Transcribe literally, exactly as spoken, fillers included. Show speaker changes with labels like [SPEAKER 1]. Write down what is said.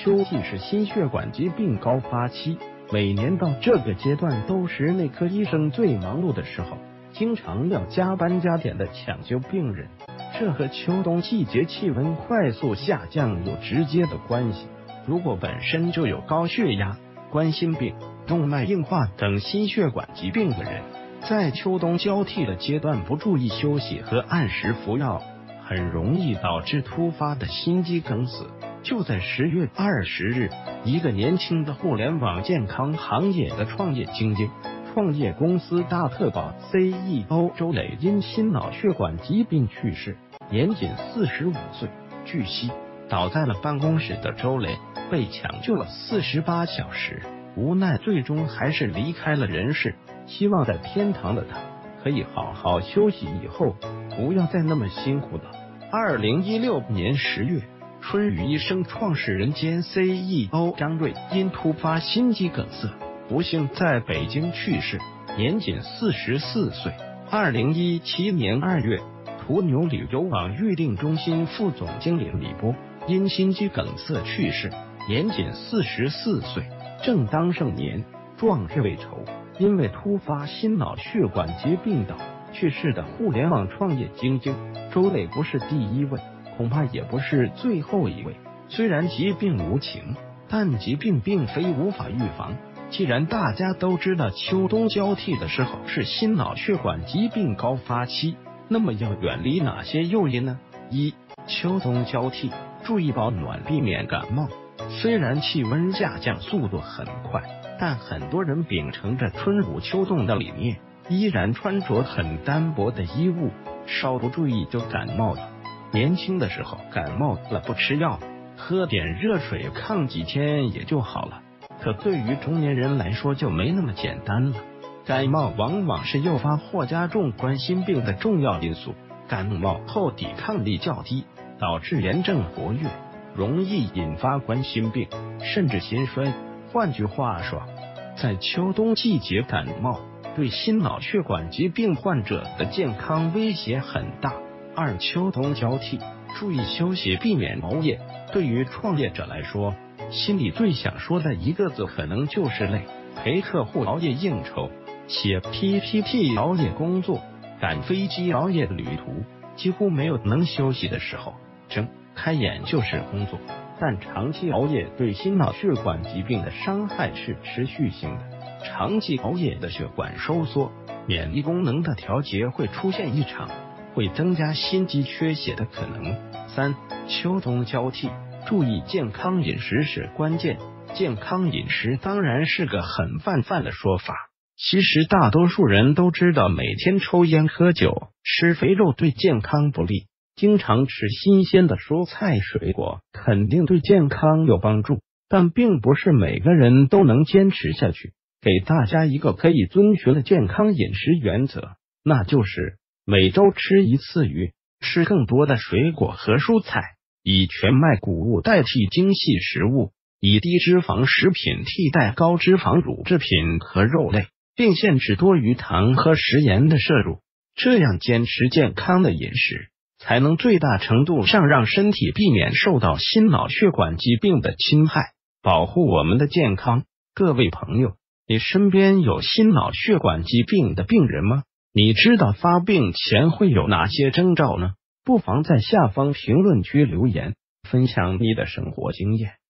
[SPEAKER 1] 休息是心血管疾病高发期，每年到这个阶段都是内科医生最忙碌的时候，经常要加班加点的抢救病人。这和秋冬季节气温快速下降有直接的关系。如果本身就有高血压、冠心病、动脉硬化等心血管疾病的人，在秋冬交替的阶段不注意休息和按时服药，很容易导致突发的心肌梗死。就在十月二十日，一个年轻的互联网健康行业的创业精英、创业公司大特保 C E O 周磊因心脑血管疾病去世，年仅四十五岁。据悉，倒在了办公室的周磊被抢救了四十八小时，无奈最终还是离开了人世。希望在天堂的他可以好好休息，以后不要再那么辛苦了。二零一六年十月，春雨医生创始人兼 C E O 张瑞因突发心肌梗塞不幸在北京去世，年仅四十四岁。二零一七年二月，途牛旅游网预订中心副总经理李波因心肌梗塞去世，年仅四十四岁。正当盛年，壮志未酬，因为突发心脑血管疾病倒去世的互联网创业精英周磊不是第一位，恐怕也不是最后一位。虽然疾病无情，但疾病并非无法预防。既然大家都知道秋冬交替的时候是心脑血管疾病高发期，那么要远离哪些诱因呢？一、秋冬交替，注意保暖，避免感冒。虽然气温下降速度很快，但很多人秉承着春捂秋冻的理念，依然穿着很单薄的衣物，稍不注意就感冒了。年轻的时候感冒了不吃药，喝点热水抗几天也就好了。可对于中年人来说就没那么简单了，感冒往往是诱发或加重冠心病的重要因素。感冒后抵抗力较低，导致炎症活跃，容易引发冠心病甚至心衰。换句话说，在秋冬季节感冒对心脑血管疾病患者的健康威胁很大。二、秋冬交替，注意休息，避免熬夜。对于创业者来说，心里最想说的一个字可能就是累。陪客户熬夜应酬，写 P P T 熬夜工作，赶飞机熬夜旅途，几乎没有能休息的时候，睁开眼就是工作。但长期熬夜对心脑血管疾病的伤害是持续性的，长期熬夜的血管收缩，免疫功能的调节会出现异常，会增加心肌缺血的可能。三、秋冬交替，注意健康饮食是关键。健康饮食当然是个很泛泛的说法，其实大多数人都知道每天抽烟喝酒吃肥肉对健康不利，经常吃新鲜的蔬菜水果肯定对健康有帮助，但并不是每个人都能坚持下去。给大家一个可以遵循的健康饮食原则，那就是每周吃一次鱼，吃更多的水果和蔬菜，以全麦谷物代替精细食物，以低脂肪食品替代高脂肪乳制品和肉类，并限制多余糖和食盐的摄入。这样坚持健康的饮食，才能最大程度上让身体避免受到心脑血管疾病的侵害，保护我们的健康。各位朋友，你身边有心脑血管疾病的病人吗？你知道发病前会有哪些征兆呢？不妨在下方评论区留言，分享你的生活经验。